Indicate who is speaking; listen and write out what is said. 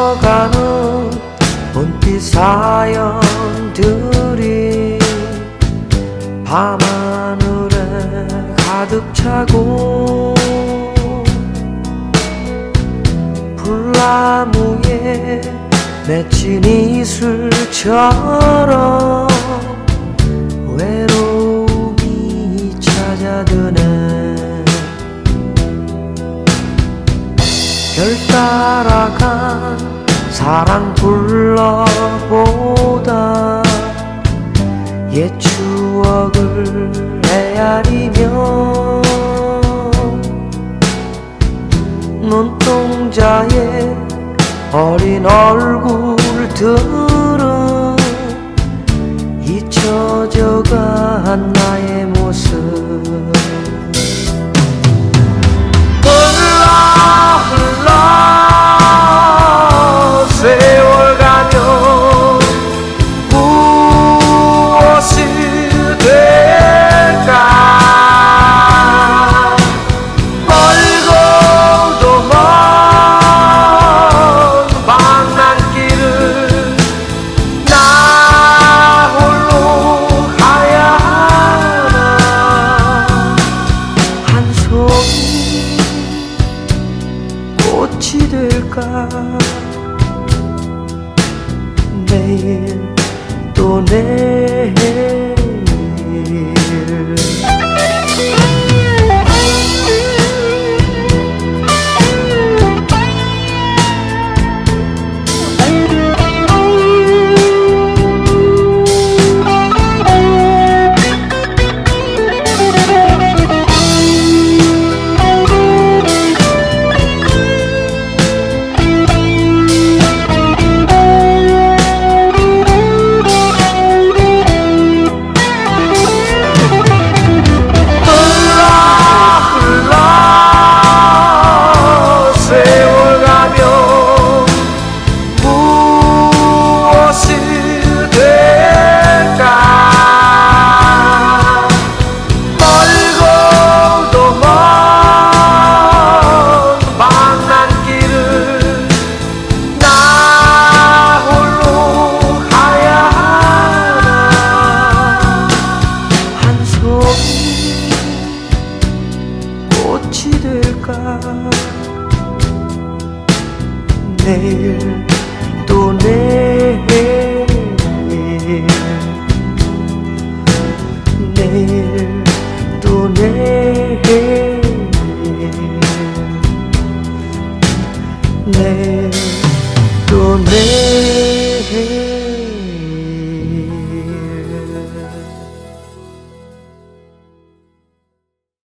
Speaker 1: 스쳐가는 본빛 사연들이 밤하늘에 가득 차고 불나무에 맺힌 이슬처럼 외로움이 찾아드네. 별 따라간 사랑 불러보다 옛 추억을 헤아리며 눈동자에 어린 얼굴들은 잊혀져간 나의 모습. 흘러 흘러 세월 가면 무엇이 될까. 멀고도 먼 방랑길을 나 홀로 가야 하나. 한 송이 꽃이 될까. 내일 또 내일 꽃이 될까. 내일 또 내일